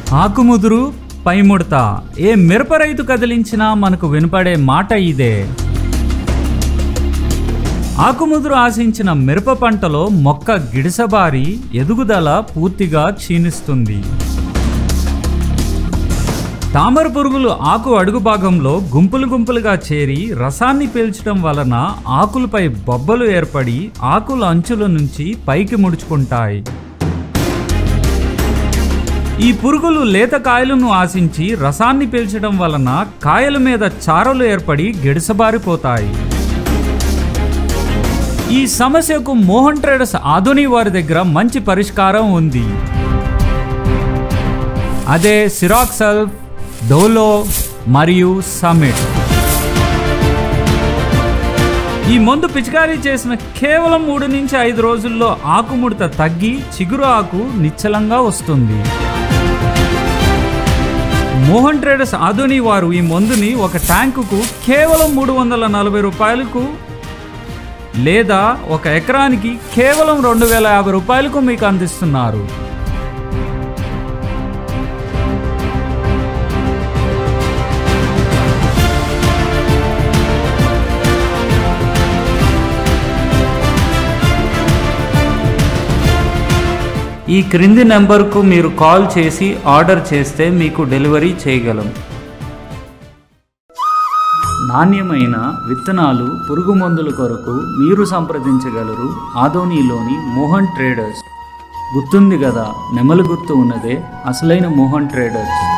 ఆకుముదురు పైముడత ఏ మిరప రైతు కదిలించినా మనకు వినపడే మాట ఇదే. ఆకుముదురు ఆశించిన మిరప పంటలో మొక్క గిడిసబారి ఎదుగుదల పూర్తిగా క్షీణిస్తుంది. తామర పురుగులు ఆకు అడుగు భాగంలో గుంపులు గుంపులుగా చేరి రసాన్ని పీల్చడం వలన ఆకులపై బొబ్బలు ఏర్పడి ఆకుల అంచుల నుంచి పైకి ముడుచుకుంటాయి. ఈ పురుగులు లేత కాయలను ఆశించి రసాన్ని పీల్చడం వలన కాయల మీద చారలు ఏర్పడి గిడసబారిపోతాయి. ఈ సమస్యకు మోహన్ ట్రేడర్స్ ఆధుని వారి దగ్గర మంచి పరిష్కారం ఉంది. అదే సిరాక్సల్ఫ్, డోలో మరియు సమిట్. ఈ మందు పిచికారీ చేసిన కేవలం 3 నుంచి 5 రోజుల్లో ఆకుముడత తగ్గి చిగురు ఆకు నిశ్చలంగా వస్తుంది. మోహన్ ట్రేడర్స్ ఆధుని వారు ఈ మందుని ఒక ట్యాంకుకు కేవలం 340 రూపాయలకు లేదా 1 ఎకరానికి కేవలం 2050 రూపాయలకు మీకు అందిస్తున్నారు. ఈ క్రింది నెంబర్కు మీరు కాల్ చేసి ఆర్డర్ చేస్తే మీకు డెలివరీ చేయగలం. నాణ్యమైన విత్తనాలు, పురుగు మందుల కొరకు మీరు సంప్రదించగలరు ఆదోనిలోని మోహన్ ట్రేడర్స్. గుర్తుంది కదా, నెమలి గుర్తు ఉన్నదే అసలైన మోహన్ ట్రేడర్స్.